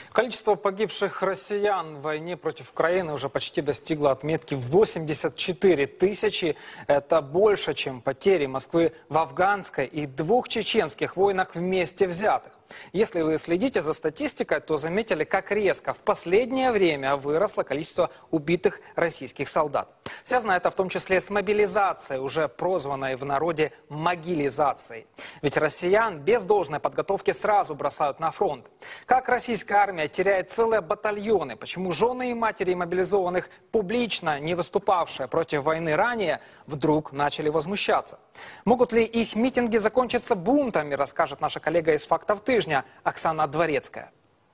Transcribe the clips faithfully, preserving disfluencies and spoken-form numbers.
Количество погибших россиян в войне против Украины уже почти достигло отметки в восемьдесят четыре тысячи. Это больше, чем потери Москвы в афганской и двух чеченских войнах вместе взятых. Если вы следите за статистикой, то заметили, как резко в последнее время выросло количество убитых российских солдат. Связано это в том числе с мобилизацией, уже прозванной в народе могилизацией. Ведь россиян без должной подготовки сразу бросают на фронт. Как российская армия теряет целые батальоны, почему жены и матери мобилизованных, публично не выступавшие против войны ранее, вдруг начали возмущаться. Могут ли их митинги закончиться бунтами, расскажет наша коллега из «Фактов тыжня» Оксана Дворецкая.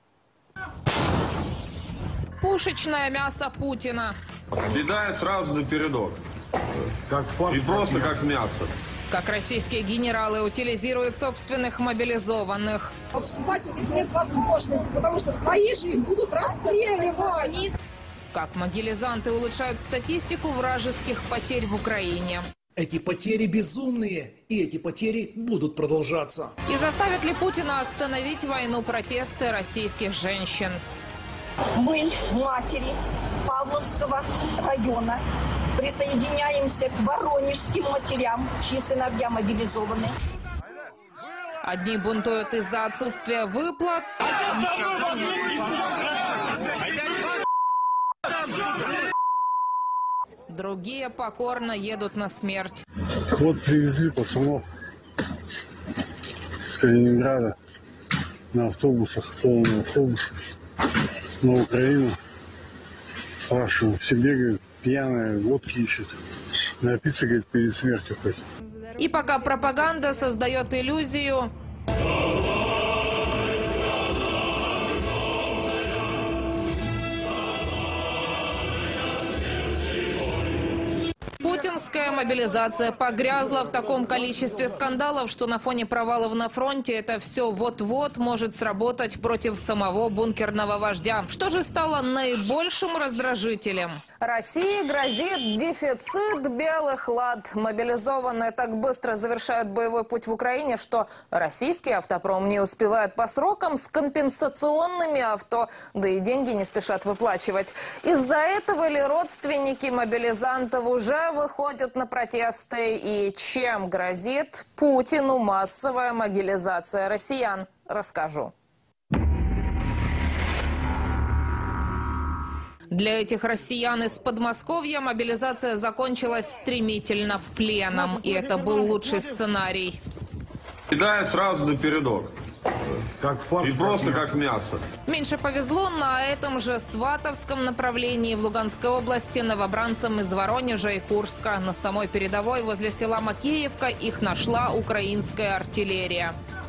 Пушечное мясо Путина. Кидает сразу на передок. Как фарш, и просто как мясо. Как российские генералы утилизируют собственных мобилизованных. Отступать у них нет возможности, потому что свои же их будут расстреливать. Как могилизанты улучшают статистику вражеских потерь в Украине. Эти потери безумные, и эти потери будут продолжаться. И заставит ли Путина остановить войну протесты российских женщин? Мы, матери Павловского района, присоединяемся к воронежским матерям, чьи сыновья мобилизованы. Одни бунтуют из-за отсутствия выплат, другие покорно едут на смерть. Вот привезли пацанов с Калининграда на автобусах, полные автобусы, на Украину. Спрашиваю, все бегают, пьяные, водки ищут. Напиться, говорит, перед смертью хоть. И пока пропаганда создает иллюзию, путинская мобилизация погрязла в таком количестве скандалов, что на фоне провалов на фронте это все вот-вот может сработать против самого бункерного вождя. Что же стало наибольшим раздражителем? России грозит дефицит белых лад. Мобилизованные так быстро завершают боевой путь в Украине, что российский автопром не успевает по срокам с компенсационными авто, да и деньги не спешат выплачивать. Из-за этого ли родственники мобилизантов уже выходят на протесты? И чем грозит Путину массовая мобилизация россиян? Расскажу. Для этих россиян из Подмосковья мобилизация закончилась стремительно пленом. И это был лучший сценарий. Кидает сразу на передок. Как фарш, и просто как мясо. Меньше повезло на этом же Сватовском направлении в Луганской области новобранцам из Воронежа и Курска. На самой передовой возле села Макеевка их нашла украинская артиллерия.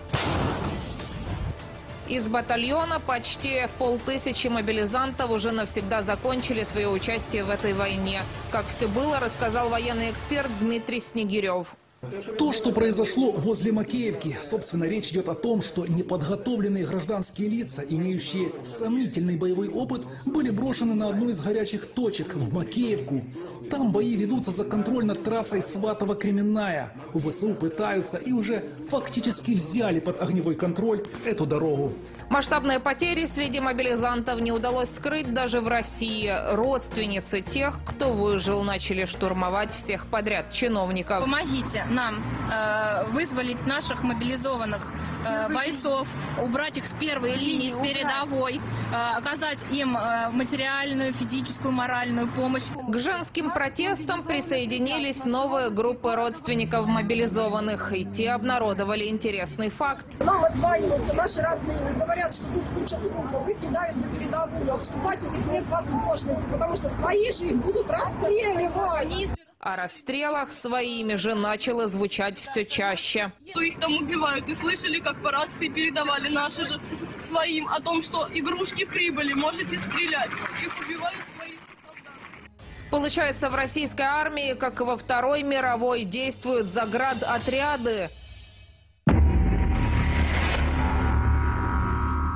Из батальона почти полтысячи мобилизантов уже навсегда закончили свое участие в этой войне. Как все было, рассказал военный эксперт Дмитрий Снегирев. То, что произошло возле Макеевки, собственно, речь идет о том, что неподготовленные гражданские лица, имеющие сомнительный боевой опыт, были брошены на одну из горячих точек в Макеевку. Там бои ведутся за контроль над трассой Сватово-Кременная. ВСУ пытаются и уже фактически взяли под огневой контроль эту дорогу. Масштабные потери среди мобилизантов не удалось скрыть даже в России. Родственницы тех, кто выжил, начали штурмовать всех подряд чиновников. Помогите нам э, вызволить наших мобилизованных э, бойцов, убрать их с первой линии, с передовой, э, оказать им э, материальную, физическую, моральную помощь. К женским протестам присоединились новые группы родственников мобилизованных. И те обнародовали интересный факт. Нам отзваниваются наши родные, говорят, что тут куча трупов, и кидают на передовую. Отступать у них нет возможности, потому что свои же их будут расстреливать. О расстрелах своими же начало звучать все чаще. Их там убивают. И слышали, как по рации передавали наши же своим о том, что игрушки прибыли, можете стрелять. Их убивают свои солдаты. Получается, в российской армии, как и во Второй мировой, действуют заградотряды.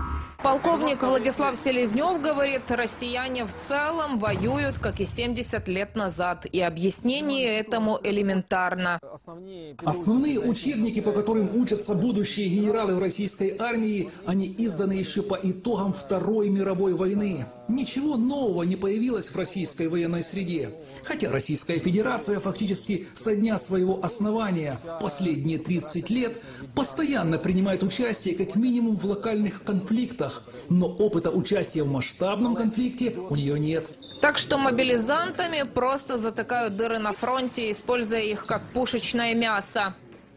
Полковник Владислав Селезнев говорит, россияне в целом воюют, как и семьдесят лет назад. И объяснение этому элементарно. Основные учебники, по которым учатся будущие генералы в российской армии, они изданы еще по итогам Второй мировой войны. Ничего нового не появилось в российской военной среде. Хотя Российская Федерация фактически со дня своего основания последние тридцать лет постоянно принимает участие как минимум в локальных конфликтах. Но опыта участия в масштабном конфликте у нее нет. Так что мобилизантами просто затыкают дыры на фронте, используя их как пушечное мясо.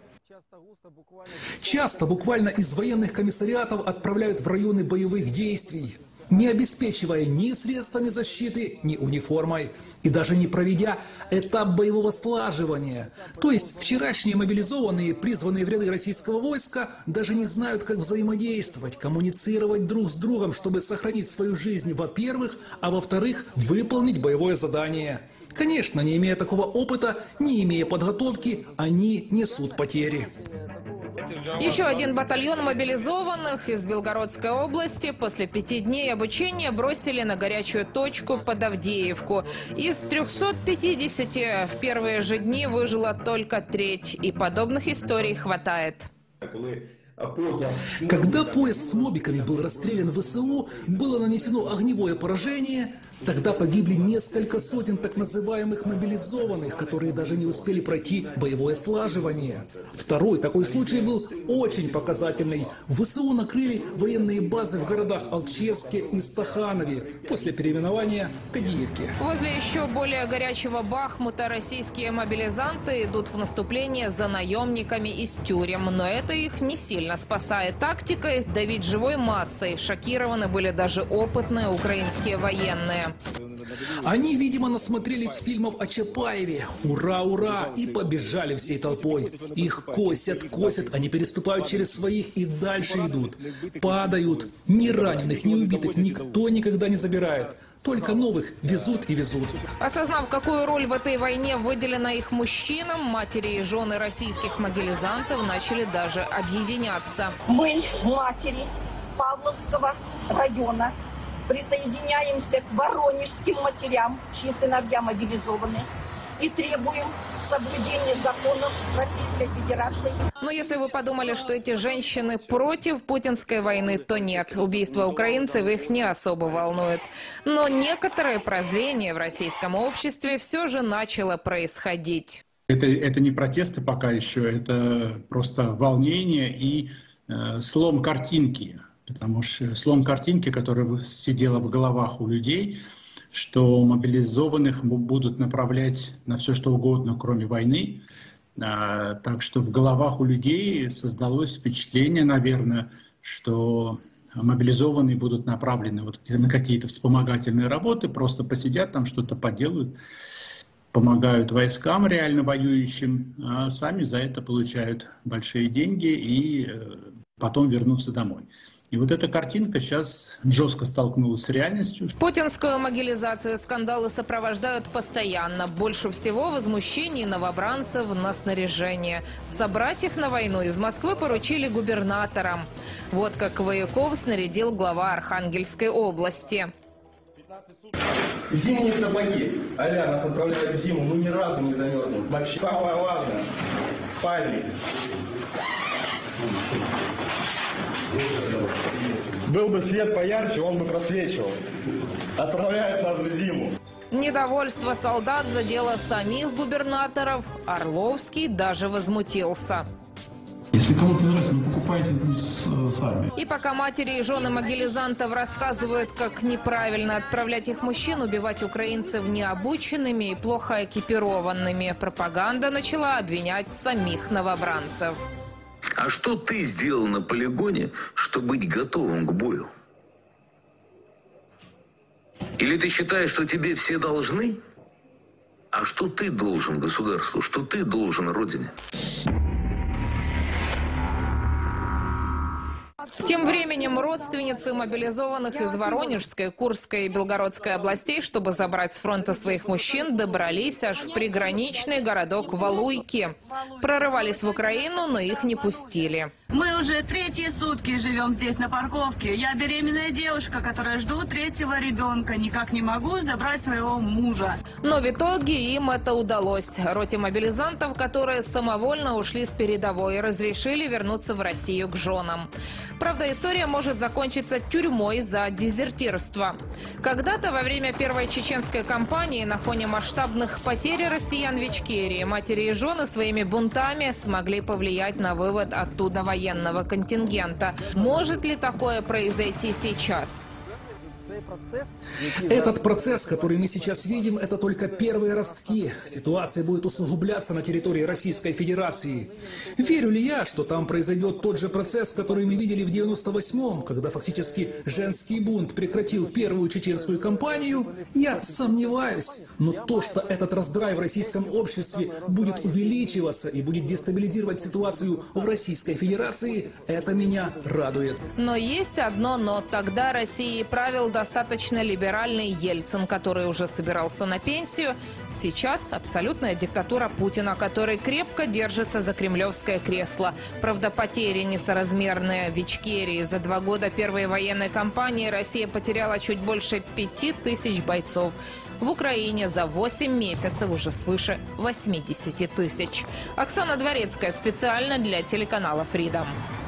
Часто буквально из военных комиссариатов отправляют в районы боевых действий, не обеспечивая ни средствами защиты, ни униформой, и даже не проведя этап боевого слаживания. То есть вчерашние мобилизованные, призванные в ряды российского войска, даже не знают, как взаимодействовать, коммуницировать друг с другом, чтобы сохранить свою жизнь, во-первых, а во-вторых, выполнить боевое задание. Конечно, не имея такого опыта, не имея подготовки, они несут потери. Еще один батальон мобилизованных из Белгородской области после пяти дней обучения бросили на горячую точку под Авдеевку. Из трёхсот пятидесяти в первые же дни выжила только треть. И подобных историй хватает. Когда поезд с мобиками был расстрелян в ВСУ, было нанесено огневое поражение. Тогда погибли несколько сотен так называемых мобилизованных, которые даже не успели пройти боевое слаживание. Второй такой случай был очень показательный. ВСУ накрыли военные базы в городах Алчевске и Стаханове после переименования Кадиевки. Возле еще более горячего Бахмута российские мобилизанты идут в наступление за наемниками из тюрем. Но это их не сильно спасает. Тактикой давить живой массой. Шокированы были даже опытные украинские военные. Они, видимо, насмотрелись фильмов о Чапаеве. Ура, ура! И побежали всей толпой. Их косят, косят, они переступают через своих и дальше идут. Падают. Ни раненых, ни убитых никто никогда не забирает. Только новых везут и везут. Осознав, какую роль в этой войне выделена их мужчинам, матери и жены российских мобилизантов начали даже объединяться. Мы, матери Павловского района, присоединяемся к воронежским матерям, чьи сыновья мобилизованы, и требуем соблюдения законов Российской Федерации. Но если вы подумали, что эти женщины против путинской войны, то нет. Убийство украинцев их не особо волнует. Но некоторое прозрение в российском обществе все же начало происходить. Это, это не протесты пока еще, это просто волнение и э, слом картинки. Потому что слом картинки, которая сидела в головах у людей, что мобилизованных будут направлять на все что угодно, кроме войны. А, так что в головах у людей создалось впечатление, наверное, что мобилизованные будут направлены вот на какие-то вспомогательные работы, просто посидят там, что-то поделают, помогают войскам реально воюющим, а сами за это получают большие деньги и потом вернутся домой. И вот эта картинка сейчас жестко столкнулась с реальностью. Путинскую мобилизацию скандалы сопровождают постоянно. Больше всего возмущений новобранцев на снаряжение. Собрать их на войну из Москвы поручили губернаторам. Вот как вояков снарядил глава Архангельской области. Зимние сапоги. Аля, нас отправляют в зиму, мы ни разу не замерзнем. Вообще самое важное – спальник. Был бы свет поярче, он бы просвечивал. Отправляют нас в зиму. Недовольство солдат задело самих губернаторов. Орловский даже возмутился. Если кому-то нравится, вы покупаете сами. И пока матери и жены мобилизантов рассказывают, как неправильно отправлять их мужчин убивать украинцев необученными и плохо экипированными, пропаганда начала обвинять самих новобранцев. А что ты сделал на полигоне, чтобы быть готовым к бою? Или ты считаешь, что тебе все должны? А что ты должен государству? Что ты должен Родине? Тем временем родственницы мобилизованных из Воронежской, Курской и Белгородской областей, чтобы забрать с фронта своих мужчин, добрались аж в приграничный городок Валуйки. Прорывались в Украину, но их не пустили. Мы уже третьи сутки живем здесь на парковке. Я беременная девушка, которая жду третьего ребенка. Никак не могу забрать своего мужа. Но в итоге им это удалось. Роте мобилизантов, которые самовольно ушли с передовой, разрешили вернуться в Россию к женам. Правда, история может закончиться тюрьмой за дезертирство. Когда-то во время первой чеченской кампании на фоне масштабных потерь россиян в Ичкерии матери и жены своими бунтами смогли повлиять на вывод оттуда военного контингента. Может ли такое произойти сейчас? Этот процесс, который мы сейчас видим, это только первые ростки. Ситуация будет усугубляться на территории Российской Федерации. Верю ли я, что там произойдет тот же процесс, который мы видели в девяносто восьмом, когда фактически женский бунт прекратил первую чеченскую кампанию? Я сомневаюсь. Но то, что этот раздрай в российском обществе будет увеличиваться и будет дестабилизировать ситуацию в Российской Федерации, это меня радует. Но есть одно «но». Тогда Россией правил достаточно либеральный Ельцин, который уже собирался на пенсию. Сейчас абсолютная диктатура Путина, который крепко держится за кремлевское кресло. Правда, потери несоразмерные. В Ичкерии за два года первой военной кампании Россия потеряла чуть больше пяти тысяч бойцов. В Украине за восемь месяцев уже свыше восьмидесяти тысяч. Оксана Дворецкая специально для телеканала Freedom.